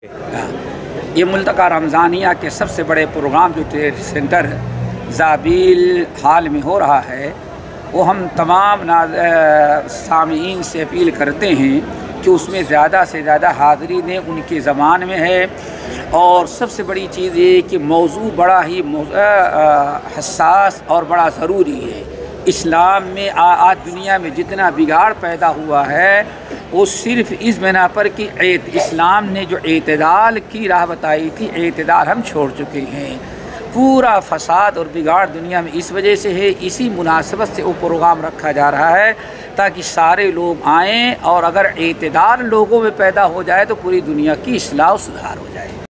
ये मुल्तका रमज़ानिया के सबसे बड़े प्रोग्राम जो ट्रेड सेंटर ज़ाबील हाल में हो रहा है, वो हम तमाम सामीईन से अपील करते हैं कि उसमें ज़्यादा से ज़्यादा हाज़री दें, उनके ज़बान में है। और सबसे बड़ी चीज़ ये कि मौजू बड़ा ही हसास और बड़ा ज़रूरी है। इस्लाम में आज दुनिया में जितना बिगाड़ पैदा हुआ है वो सिर्फ़ इस बिना पर कि इस्लाम ने जो एतदाल की राह बताई थी, एतदाल हम छोड़ चुके हैं। पूरा फसाद और बिगाड़ दुनिया में इस वजह से है। इसी मुनासबत से वो प्रोग्राम रखा जा रहा है ताकि सारे लोग आएँ, और अगर एतदाल लोगों में पैदा हो जाए तो पूरी दुनिया की इस्लाह सुधार हो जाए।